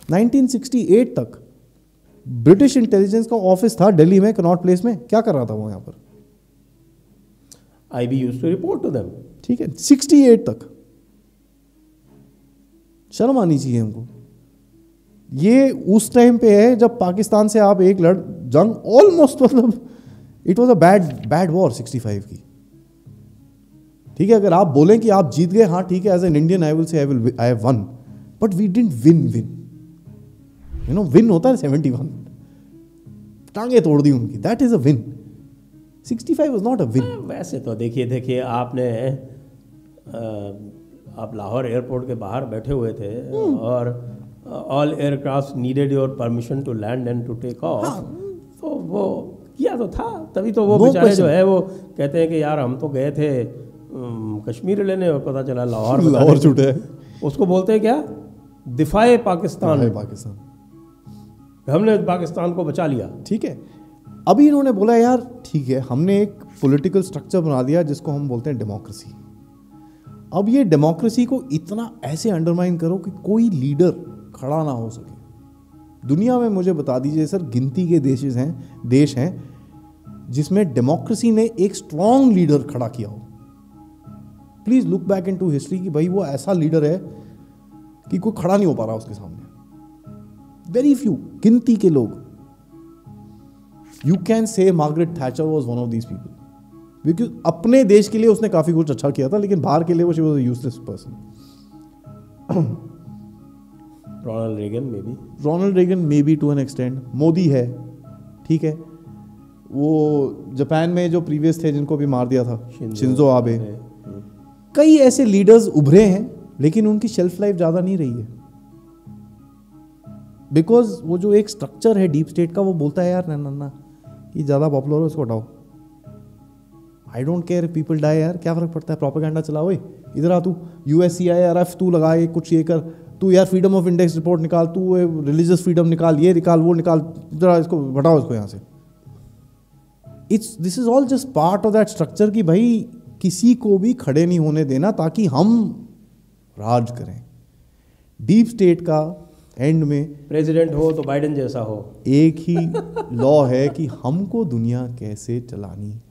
1968 तक British intelligence का office था दिल्ली में, कनॉट प्लेस में। क्या कर रहा था वो यहाँ पर? IB used to report to them. ठीक है, 68 तक। शर्म आनी चाहिए हमको। ये उस टाइम पे है जब पाकिस्तान से आप एक जंग ऑलमोस्ट, मतलब it was a bad war 65 की। ठीक है, अगर आप बोलें कि आप जीत गए, हाँ ठीक है, as an Indian I will say I have won, but we didn't win. You know, win होता है 71, टांगे तोड़ दी उनकी, that is a win. 65 was not a win. वैसे तो देखिए आपने आप लाहौर एयरपोर्ट के बाहर बैठे हुए थे और all aircraft needed your permission to land and to take off, तो वो किया तो था। तभी तो वो बेचारे जो है वो कहते हैं कि यार हम तो गए थे कश्मीर लेने और पता चला लाहौर छूटे। उसको बोलते हैं क्या, दिफाए पाकिस्तान। हमने पाकिस्तान को बचा लिया। ठीक है, अभी इन्होंने बोला यार ठीक है, हमने एक पॉलिटिकल स्ट्रक्चर बना दिया जिसको हम बोलते हैं डेमोक्रेसी। अब ये डेमोक्रेसी को इतना ऐसे अंडरमाइन करो कि कोई लीडर खड़ा ना हो सके। दुनिया में मुझे बता दीजिए सर, गिनती के देश हैं जिसमें डेमोक्रेसी ने एक स्ट्रॉन्ग लीडर खड़ा किया हो। Please look back into history कि भाई वो ऐसा लीडर है कि कोई खड़ा नहीं हो पा रहा उसके सामने। वेरी फ्यू, गिनती के लोग। You can say Margaret Thatcher was one of these people. Because अपने देश के लिए उसने काफी कुछ अच्छा किया था, लेकिन बाहर के लिए वो she was a useless person. Ronald Reagan maybe to an extent. Modi है, ठीक है, वो जापान में जो प्रीवियस थे जिनको भी मार दिया था, शिंजो आबे। कई ऐसे लीडर्स उभरे हैं, लेकिन उनकी शेल्फ लाइफ ज्यादा नहीं रही है। बिकॉज वो जो एक स्ट्रक्चर है डीप स्टेट का, वो बोलता है यार ना ये ज़्यादा पॉपुलर हो, उसको हटाओ। I don't care people die, यार क्या फ़र्क पड़ता है, प्रोपेगेंडा चलाओ। इधर आ, तू USCIRF तू लगा, ये कुछ ये कर, तू यार फ्रीडम ऑफ इंडेक्स रिपोर्ट निकाल, तू रिलीजियस फ्रीडम निकाल, ये निकाल, वो निकाल, जरा इसको हटाओ, इसको यहाँ से। This is all just part of that structure कि भाई किसी को भी खड़े नहीं होने देना ताकि हम राज करें। डीप स्टेट का एंड में प्रेसिडेंट हो तो बाइडेन जैसा हो, एक ही लॉ है कि हमको दुनिया कैसे चलानी